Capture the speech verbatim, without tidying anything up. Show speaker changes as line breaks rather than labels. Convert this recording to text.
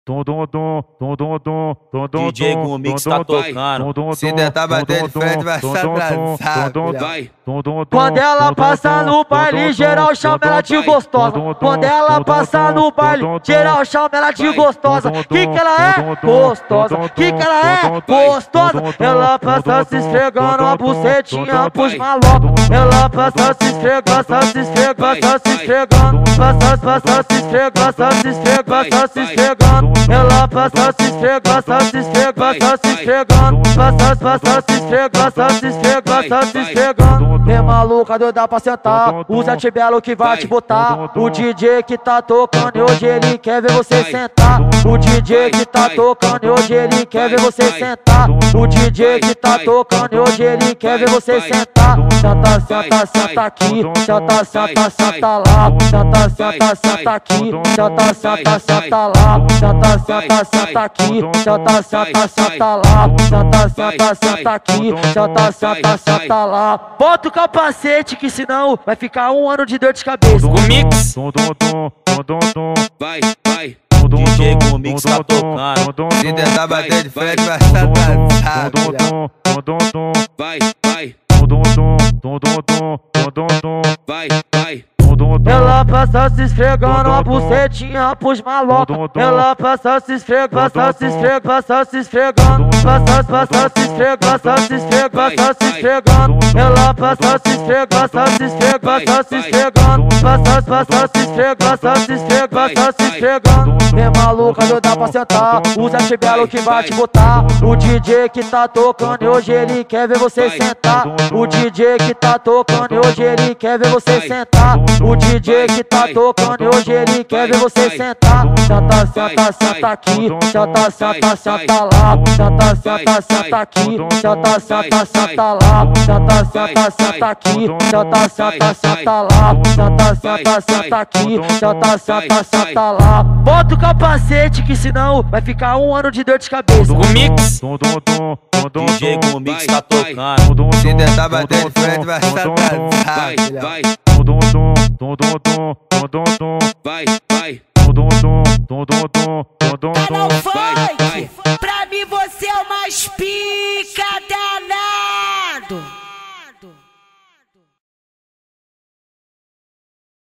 D J Gumix tá tocando.
Se tentar bater de frente vai ser atrasado.
Vai.
Quando ela passa no baile, geral chama ela de gostosa. Quando ela passa no baile, geral chama ela de gostosa. Que que ela é? Gostosa. Que que ela é? Gostosa. Ela passa se esfregando a bucetinha pros malocos. Ela passa se esfregando, passa se esfregando, passa se esfregando. Passa, passa se esfregando, passa se esfregando, passa se esfregando. Ela passa se esfregando, passa se esfregando, passa se esfregando. Passa, passa se esfregando, passa se esfregando, passa se esfregando. É maluca, doida pra sentar. Usa Tibelo que vai te botar. O D J que tá tocando e hoje ele quer ver você sentar. O D J que tá tocando e hoje ele quer ver você sentar. O D J que tá tocando e hoje ele quer ver você sentar. Senta, senta, senta aqui. Senta, senta, senta lá. Senta, senta, senta aqui. Senta, senta, senta lá. Senta, senta, senta aqui. Senta, senta, senta lá. Senta, senta, senta aqui. Senta, senta, senta lá. Bota o capacete que senão vai ficar um ano de dor de cabeça.
Gumix. Vai, vai. D J Gumix tá tocando.
Se tentar bater de frente vai ser atrasado.
Vai, vai. Vai, vai.
Ela passa se esfregando a bucetinha pros malocos. Ela passa se esfregando, passa se esfregando, passa se esfregando. Passa, passa se esfregando, passa se esfregando, passa se esfregando. Ela passa se esfregando, passa se esfregando, passa se esfregando. Passa, passa se esfregando, passa se esfregando, passa se esfregando. É maluca, doida pra sentar. Usa Tibelo que vai te botar. O D J que tá tocando e hoje ele quer ver você sentar. O D J que tá tocando e hoje ele quer ver você sentar. O D J que tá tocando e hoje ele quer ver você sentar. Senta, senta, senta aqui. Senta, senta, senta lá. Senta, senta, senta aqui. Senta, senta, senta lá. Senta, senta, senta aqui. Senta, senta, senta lá. Senta, senta, senta aqui. Senta, senta, senta lá. Bota o capacete que senão vai ficar um ano de dor de cabeça.
Gumix. D J Gumix tá tocando.
Se tentar bater de frente vai ser atrasado.
Vai, vai, vai.
Canal Funk, pra mim você é o mais pica.